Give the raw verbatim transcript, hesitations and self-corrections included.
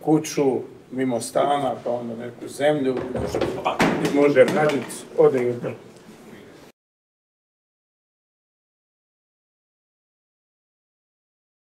kuću, mimo stana, pa onda neku zemlju, može, može raditi, ode jutro.